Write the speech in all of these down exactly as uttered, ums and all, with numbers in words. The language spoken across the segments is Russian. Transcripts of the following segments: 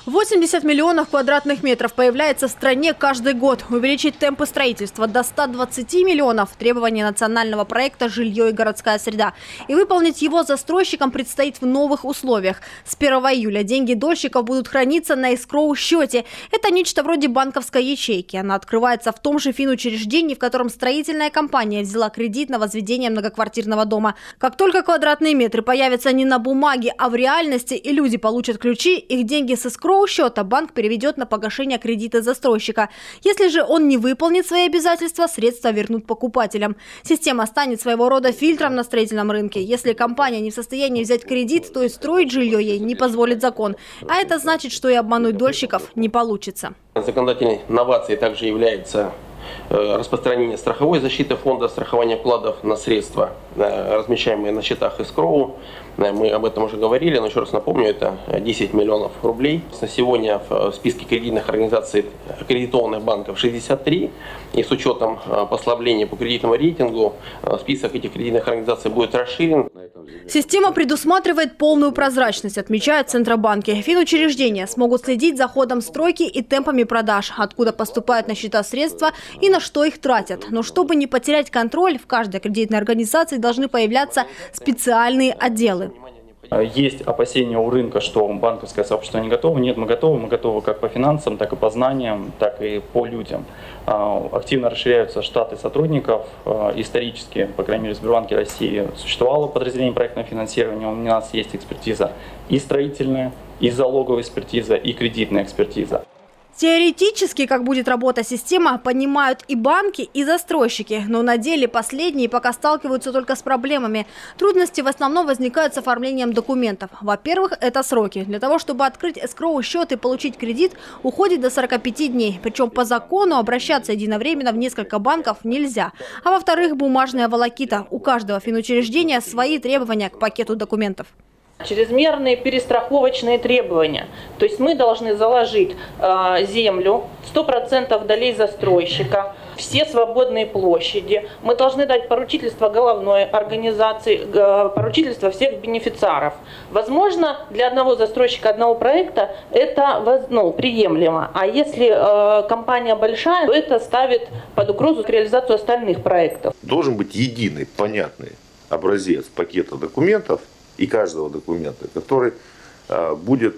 восемьдесят миллионов квадратных метров появляется в стране каждый год. Увеличить темпы строительства до ста двадцати миллионов – требование национального проекта «Жилье и городская среда». И выполнить его застройщикам предстоит в новых условиях. С первого июля деньги дольщиков будут храниться на эскроу-счете. Это нечто вроде банковской ячейки. Она открывается в том же финучреждении, в котором строительная компания взяла кредит на возведение многоквартирного дома. Как только квадратные метры появятся не на бумаге, а в реальности, и люди получат ключи, их деньги с эскроу счета банк переведет на погашение кредита застройщика. Если же он не выполнит свои обязательства, средства вернут покупателям. Система станет своего рода фильтром на строительном рынке. Если компания не в состоянии взять кредит, то и строить жилье ей не позволит закон. А это значит, что и обмануть дольщиков не получится. Законодательной новацией также является распространение страховой защиты фонда страхования вкладов на средства, размещаемые на счетах эскроу. Мы об этом уже говорили, но еще раз напомню, это десять миллионов рублей. На сегодня в списке кредитных организаций аккредитованных банков шестьдесят три. И с учетом послабления по кредитному рейтингу список этих кредитных организаций будет расширен. Система предусматривает полную прозрачность, отмечают Центробанки. Финучреждения смогут следить за ходом стройки и темпами продаж, откуда поступают на счета средства и на что их тратят. Но чтобы не потерять контроль, в каждой кредитной организации должны появляться специальные отделы. Есть опасения у рынка, что банковское сообщество не готово. Нет, мы готовы. Мы готовы как по финансам, так и по знаниям, так и по людям. Активно расширяются штаты сотрудников. Исторически, по крайней мере, в Сбербанке России существовало подразделение проектного финансирования. У нас есть экспертиза и строительная, и залоговая экспертиза, и кредитная экспертиза. Теоретически, как будет работать система, понимают и банки, и застройщики. Но на деле последние пока сталкиваются только с проблемами. Трудности в основном возникают с оформлением документов. Во-первых, это сроки. Для того, чтобы открыть эскроу-счет и получить кредит, уходит до сорока пяти дней. Причем по закону обращаться единовременно в несколько банков нельзя. А во-вторых, бумажная волокита. У каждого финучреждения свои требования к пакету документов. Чрезмерные перестраховочные требования. То есть мы должны заложить э, землю, сто процентов долей застройщика, все свободные площади. Мы должны дать поручительство головной организации, э, поручительство всех бенефициаров. Возможно, для одного застройщика, одного проекта это ну, приемлемо. А если э, компания большая, то это ставит под угрозу реализацию остальных проектов. Должен быть единый, понятный образец пакета документов и каждого документа, который э, будет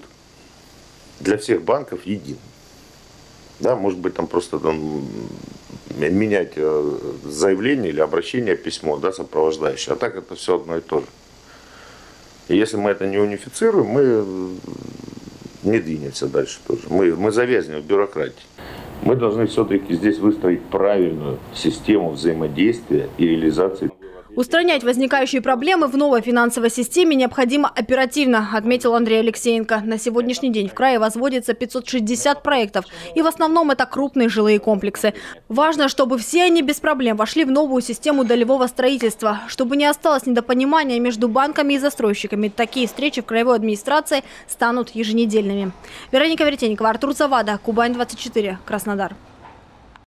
для всех банков единым. Да, может быть, там просто там, менять э, заявление или обращение, письмо, да, сопровождающее. А так это все одно и то же. И если мы это не унифицируем, мы не двинемся дальше тоже. Мы, мы завязнем в бюрократии. Мы должны все-таки здесь выстроить правильную систему взаимодействия и реализации. Устранять возникающие проблемы в новой финансовой системе необходимо оперативно, отметил Андрей Алексеенко. На сегодняшний день в крае возводится пятьсот шестьдесят проектов, и в основном это крупные жилые комплексы. Важно, чтобы все они без проблем вошли в новую систему долевого строительства, чтобы не осталось недопонимания между банками и застройщиками. Такие встречи в краевой администрации станут еженедельными. Вероника Веретенникова, Артур Завада, Кубань двадцать четыре, Краснодар.